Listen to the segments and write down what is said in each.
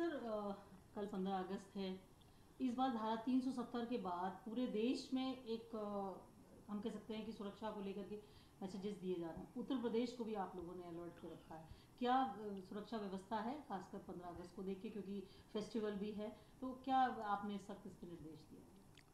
Sir कल 15 अगस्त है। इस बार धारा 370 के बाद पूरे देश में एक हम कह सकते हैं कि सुरक्षा को लेकर के मैसेजेस दिए जा रहे हैं। उत्तर प्रदेश को भी आप लोगों ने अलर्ट पे रखा है। क्या सुरक्षा व्यवस्था है खासकर 15 अगस्त को देख के, क्योंकि फेस्टिवल भी है, तो क्या आपने सख्त इस पर निर्देश दिया?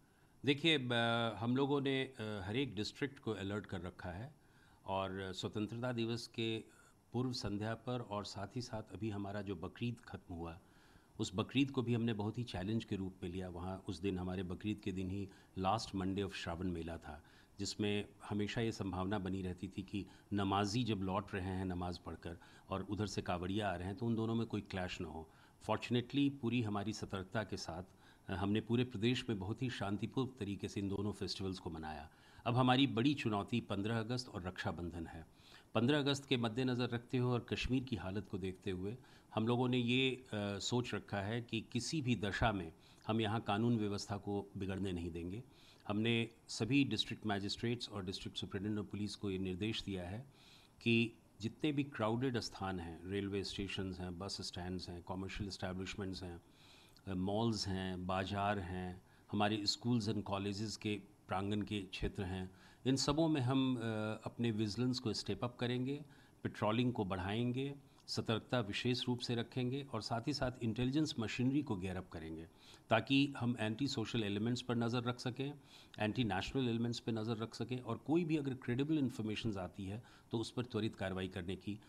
देखिए, हम लोगों ने हर एक डिस्ट्रिक्ट को अलर्ट कर रखा है और स्वतंत्रता दिवस के पूर्व संध्या पर और साथ ही साथ अभी हमारा जो बकरीद ख़त्म हुआ, उस बकरीद को भी हमने बहुत ही चैलेंज के रूप में लिया। वहाँ उस दिन हमारे बकरीद के दिन ही लास्ट मंडे ऑफ श्रावण मेला था, जिसमें हमेशा ये संभावना बनी रहती थी कि नमाजी जब लौट रहे हैं नमाज़ पढ़कर और उधर से कांवड़िया आ रहे हैं तो उन दोनों में कोई क्लैश ना हो। फॉर्चुनेटली पूरी हमारी सतर्कता के साथ हमने पूरे प्रदेश में बहुत ही शांतिपूर्ण तरीके से इन दोनों फेस्टिवल्स को मनाया। अब हमारी बड़ी चुनौती 15 अगस्त और रक्षाबंधन है। 15 अगस्त के मद्देनज़र रखते हुए और कश्मीर की हालत को देखते हुए हम लोगों ने ये सोच रखा है कि किसी भी दशा में हम यहाँ कानून व्यवस्था को बिगड़ने नहीं देंगे। हमने सभी डिस्ट्रिक्ट मैजिस्ट्रेट्स और डिस्ट्रिक्ट सुपरिटेंडेंट ऑफ पुलिस को ये निर्देश दिया है कि जितने भी क्राउडेड स्थान हैं, रेलवे स्टेशंस हैं, बस स्टैंड्स हैं, कॉमर्शियल इस्टेब्लिशमेंट्स हैं, मॉल्स हैं, बाज़ार हैं, हमारे स्कूल्स एंड कॉलेजेस के प्रांगण के क्षेत्र हैं, इन सबों में हम अपने विजिलेंस को स्टेप अप करेंगे, पेट्रोलिंग को बढ़ाएंगे, सतर्कता विशेष रूप से रखेंगे और साथ ही साथ इंटेलिजेंस मशीनरी को गेयर अप करेंगे ताकि हम एंटी सोशल एलिमेंट्स पर नज़र रख सकें, एंटी नेशनल एलिमेंट्स पर नज़र रख सकें और कोई भी अगर क्रेडिबल इन्फॉर्मेशन आती है तो उस पर त्वरित कार्रवाई करने की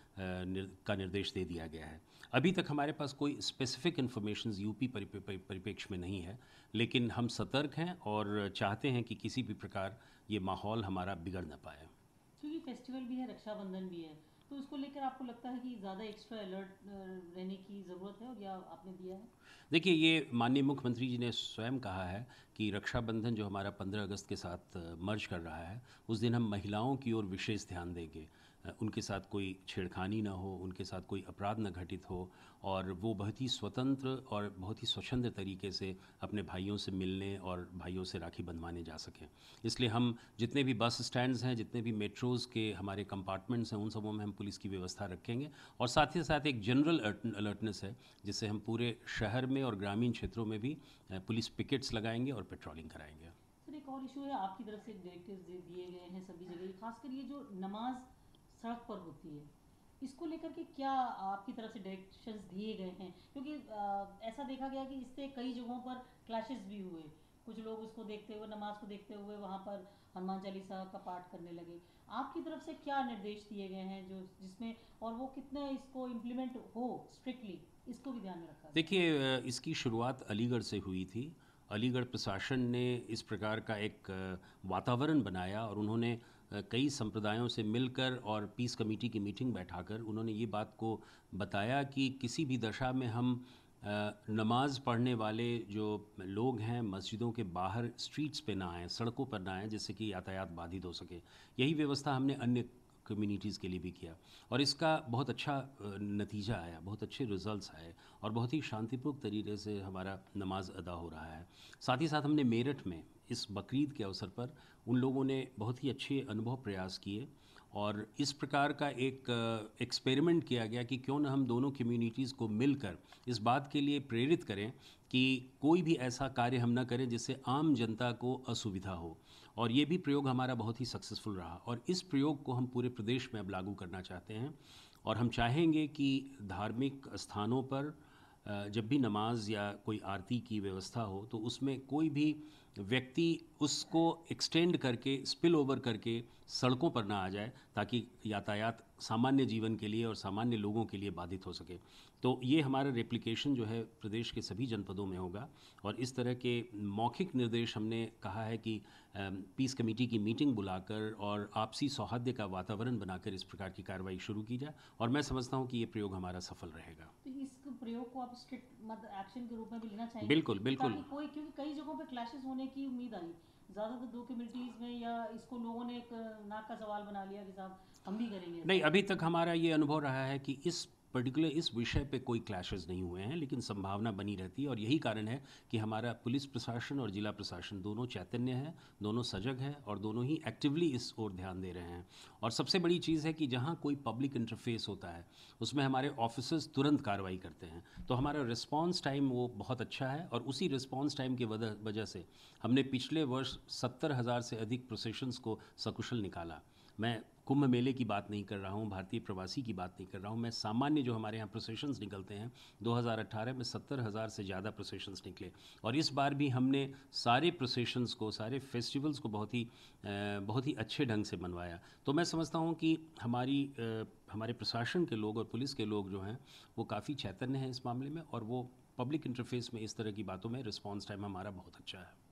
का निर्देश दे दिया गया है। अभी तक हमारे पास कोई स्पेसिफिक इन्फॉर्मेशन यूपी परिप्रेक्ष्य में नहीं है, लेकिन हम सतर्क हैं और चाहते हैं कि किसी भी प्रकार ये माहौल हमारा बिगड़ न पाए। क्योंकि फेस्टिवल भी है, रक्षाबंधन भी है, तो उसको लेकर आपको लगता है कि ज़्यादा एक्स्ट्रा अलर्ट रहने की ज़रूरत है, और या आपने दिया है? देखिए, ये माननीय मुख्यमंत्री जी ने स्वयं कहा है कि रक्षाबंधन जो हमारा 15 अगस्त के साथ मर्ज कर रहा है, उस दिन हम महिलाओं की ओर विशेष ध्यान देंगे। उनके साथ कोई छेड़खानी ना हो, उनके साथ कोई अपराध न घटित हो और वो बहुत ही स्वतंत्र और बहुत ही स्वच्छंद तरीके से अपने भाइयों से मिलने और भाइयों से राखी बंधवाने जा सकें। इसलिए हम जितने भी बस स्टैंड्स हैं, जितने भी मेट्रोज़ के हमारे कंपार्टमेंट्स हैं, उन सबों में हम पुलिस की व्यवस्था रखेंगे और साथ ही साथ एक जनरल अलर्टनेस है, जिससे हम पूरे शहर में और ग्रामीण क्षेत्रों में भी पुलिस पिकेट्स लगाएंगे और पेट्रोलिंग कराएंगे। सर एक और इशू है, आपकी तरफ से डायरेक्टिव्स दिए गए हैं सभी जगह, खासकर ये जो नमाज सड़क पर होती है, इसको लेकर के क्या आपकी तरफ से डायरेक्शंस दिए गए हैं? क्योंकि ऐसा देखा गया कि इससे कई जगहों पर क्लैशेस भी हुए। कुछ लोग उसको देखते हुए, नमाज को देखते हुए वहाँ पर हनुमान चालीसा का पाठ करने लगे। आपकी तरफ से क्या निर्देश दिए गए हैं जो जिसमें, और वो कितने इसको इम्प्लीमेंट हो स्ट्रिक्टली, इसको भी ध्यान में रखा गया? देखिए, इसकी शुरुआत अलीगढ़ से हुई थी। अलीगढ़ प्रशासन ने इस प्रकार का एक वातावरण बनाया और उन्होंने कई संप्रदायों से मिलकर और पीस कमेटी की मीटिंग बैठाकर उन्होंने ये बात को बताया कि किसी भी दशा में हम नमाज़ पढ़ने वाले जो लोग हैं मस्जिदों के बाहर स्ट्रीट्स पे ना आएँ, सड़कों पर ना आएँ, जिससे कि यातायात बाधित हो सके। यही व्यवस्था हमने अन्य कम्युनिटीज़ के लिए भी किया और इसका बहुत अच्छा नतीजा आया, बहुत अच्छे रिजल्ट्स आए और बहुत ही शांतिपूर्ण तरीके से हमारा नमाज अदा हो रहा है। साथ ही साथ हमने मेरठ में इस बकरीद के अवसर पर उन लोगों ने बहुत ही अच्छे अनुभव प्रयास किए और इस प्रकार का एक एक्सपेरिमेंट किया गया कि क्यों ना हम दोनों कम्युनिटीज़ को मिलकर इस बात के लिए प्रेरित करें कि कोई भी ऐसा कार्य हम ना करें जिससे आम जनता को असुविधा हो। और ये भी प्रयोग हमारा बहुत ही सक्सेसफुल रहा और इस प्रयोग को हम पूरे प्रदेश में अब लागू करना चाहते हैं और हम चाहेंगे कि धार्मिक स्थानों पर जब भी नमाज या कोई आरती की व्यवस्था हो तो उसमें कोई भी व्यक्ति उसको एक्सटेंड करके स्पिल ओवर करके सड़कों पर ना आ जाए ताकि यातायात सामान्य जीवन के लिए और सामान्य लोगों के लिए बाधित हो सके। तो ये हमारा रेप्लिकेशन जो है प्रदेश के सभी जनपदों में होगा और इस तरह के मौखिक निर्देश हमने कहा है कि पीस कमेटी की मीटिंग बुलाकर और आपसी सौहार्द का वातावरण बनाकर इस प्रकार की कार्रवाई शुरू की जाए और मैं समझता हूँ कि ये प्रयोग हमारा सफल रहेगा। तो इस प्रयोग को आप स्ट्रिक्ट मतलब एक्शन के रूप में भी लेना चाहेंगे? बिल्कुल बिल्कुल। ताकि कोई, क्योंकि कई जगहों पे क्लैशेस होने की उम्मीद आई ज़्यादातर दो कम्युनिटीज़ में, या इसको लोगों ने एक नाक का सवाल बना लिया कि साहब हम भी करेंगे नहीं, ऐसा। अभी तक हमारा ये अनुभव रहा है कि इस पर्टिकुलर इस विषय पे कोई क्लैशेस नहीं हुए हैं, लेकिन संभावना बनी रहती है और यही कारण है कि हमारा पुलिस प्रशासन और जिला प्रशासन दोनों चैतन्य है, दोनों सजग हैं और दोनों ही एक्टिवली इस ओर ध्यान दे रहे हैं। और सबसे बड़ी चीज़ है कि जहाँ कोई पब्लिक इंटरफेस होता है उसमें हमारे ऑफिसर्स तुरंत कार्रवाई करते हैं, तो हमारा रिस्पांस टाइम वो बहुत अच्छा है। और उसी रिस्पांस टाइम की वजह से हमने पिछले वर्ष 70,000 से अधिक प्रोसेशंस को सकुशल निकाला। मैं कुंभ मेले की बात नहीं कर रहा हूँ, भारतीय प्रवासी की बात नहीं कर रहा हूँ, मैं सामान्य जो हमारे यहाँ प्रोसेशंस निकलते हैं 2018 में 70,000 से ज़्यादा प्रोसेशंस निकले। और इस बार भी हमने सारे प्रोसेशंस को, सारे फेस्टिवल्स को बहुत ही अच्छे ढंग से मनवाया। तो मैं समझता हूँ कि हमारे प्रशासन के लोग और पुलिस के लोग जो हैं वो काफ़ी चैतन्य हैं इस मामले में, और वो पब्लिक इंटरफेस में इस तरह की बातों में रिस्पॉन्स टाइम हमारा बहुत अच्छा है।